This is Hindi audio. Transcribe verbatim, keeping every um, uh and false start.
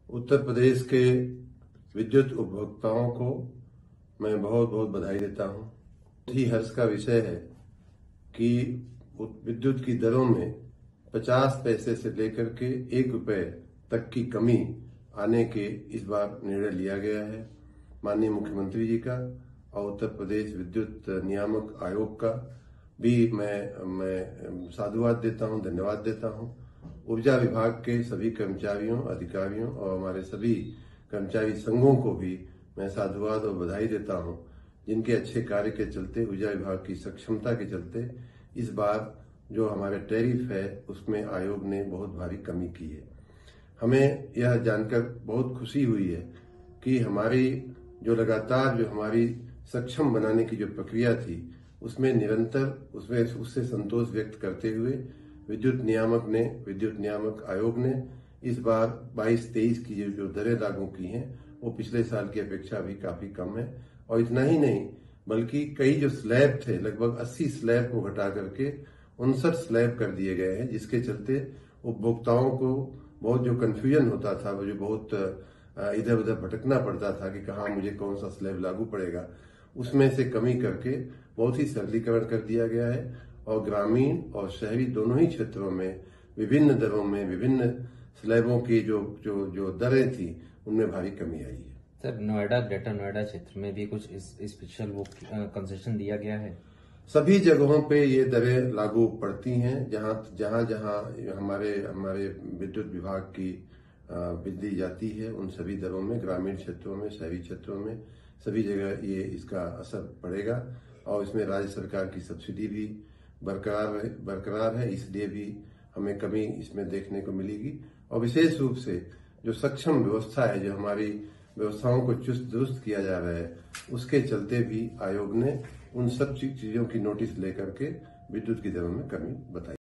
उत्तर प्रदेश के विद्युत उपभोक्ताओं को मैं बहुत बहुत बधाई देता हूं। बहुत ही हर्ष का विषय है कि विद्युत की दरों में पचास पैसे से लेकर के एक रुपए तक की कमी आने के इस बार निर्णय लिया गया है माननीय मुख्यमंत्री जी का और उत्तर प्रदेश विद्युत नियामक आयोग का भी मैं मैं साधुवाद देता हूं, धन्यवाद देता हूं। ऊर्जा विभाग के सभी कर्मचारियों, अधिकारियों और हमारे सभी कर्मचारी संघों को भी मैं साधुवाद और बधाई देता हूं, जिनके अच्छे कार्य के चलते, ऊर्जा विभाग की सक्षमता के चलते इस बार जो हमारे टैरिफ है उसमें आयोग ने बहुत भारी कमी की है। हमें यह जानकर बहुत खुशी हुई है कि हमारी जो लगातार जो हमारी सक्षम बनाने की जो प्रक्रिया थी उसमें निरंतर उसमें उससे संतोष व्यक्त करते हुए विद्युत नियामक ने विद्युत नियामक आयोग ने इस बार बाईस तेईस की जो दरें लागू की हैं वो पिछले साल की अपेक्षा भी काफी कम है। और इतना ही नहीं बल्कि कई जो स्लैब थे लगभग अस्सी स्लैब को घटा करके उनसठ स्लैब कर दिए गए हैं, जिसके चलते उपभोक्ताओं को बहुत जो कंफ्यूजन होता था, वो जो बहुत इधर उधर भटकना पड़ता था कि कहाँ मुझे कौन सा स्लैब लागू पड़ेगा, उसमें से कमी करके बहुत ही सरलीकरण कर दिया गया है और ग्रामीण और शहरी दोनों ही क्षेत्रों में विभिन्न दरों में विभिन्न स्लैबों की जो जो जो दरें थी उनमें भारी कमी आई है। सर, नोएडा ग्रेटर नोएडा क्षेत्र में भी कुछ इस स्पेशल वो कंसेशन दिया गया है? सभी जगहों पे ये दरें लागू पड़ती हैं जहां जहां जहां हमारे हमारे विद्युत विभाग की बिजली जाती है, उन सभी दरों में ग्रामीण क्षेत्रों में, शहरी क्षेत्रों में सभी जगह ये इसका असर पड़ेगा और इसमें राज्य सरकार की सब्सिडी भी बरकरार है बरकरार है इसलिए भी हमें कमी इसमें देखने को मिलेगी। और विशेष रूप से जो सक्षम व्यवस्था है, जो हमारी व्यवस्थाओं को चुस्त दुरुस्त किया जा रहा है, उसके चलते भी आयोग ने उन सब चीजों की नोटिस लेकर के विद्युत की दरों में कमी बताई।